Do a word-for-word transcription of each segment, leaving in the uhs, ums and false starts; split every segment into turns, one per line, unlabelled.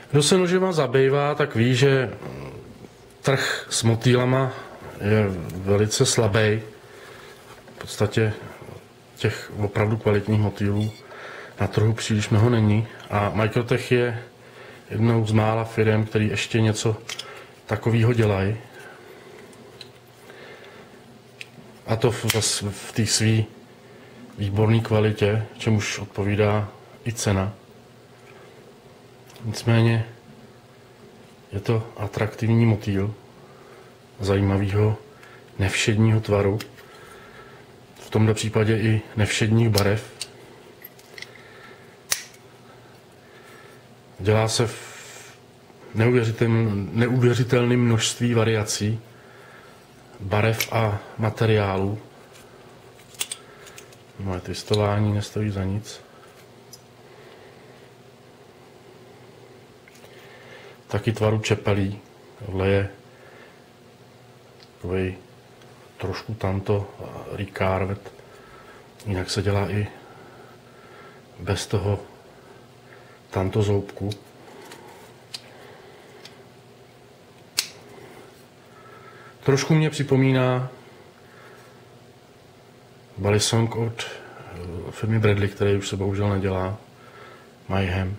Kdo se nožema zabývá, tak ví, že trh s motýlama je velice slabý. V podstatě těch opravdu kvalitních motýlů na trhu příliš mnoho není. A Microtech je jednou z mála firm, který ještě něco takového dělají. A to v, v té své výborné kvalitě, čemuž odpovídá i cena. Nicméně je to atraktivní motýl zajímavého nevšedního tvaru, v tomto případě i nevšedních barev. Dělá se v neuvěřitelném, neuvěřitelném množství variací barev a materiálů. Moje twistování nestojí za nic. Taky tvaru čepelí. Tohle je takový trošku tanto recarvet. Jinak se dělá i bez toho tanto zoubku. Trošku mě připomíná balisong od firmy Bradley, který už se bohužel nedělá, Mayhem.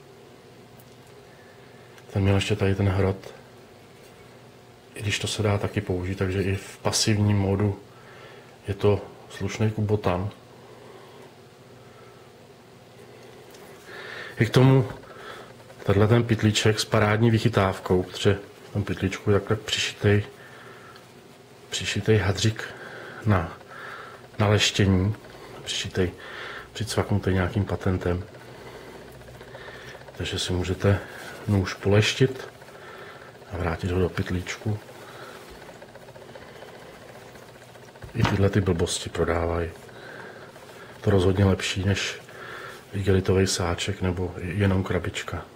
Ten měl ještě tady ten hrot, i když to se dá taky použít, takže i v pasivním módu je to slušný kubotan. I k tomu tenhle ten pytlíček s parádní vychytávkou, protože v tom pytlíčku je takhle přišitej, přišitej hadřík na, na leštění, přišitej, přicvaknutý nějakým patentem. Takže si můžete nůž poleštit a vrátit ho do pytlíčku. I tyhle ty blbosti prodávají. To rozhodně lepší než igelitový sáček nebo jenom krabička.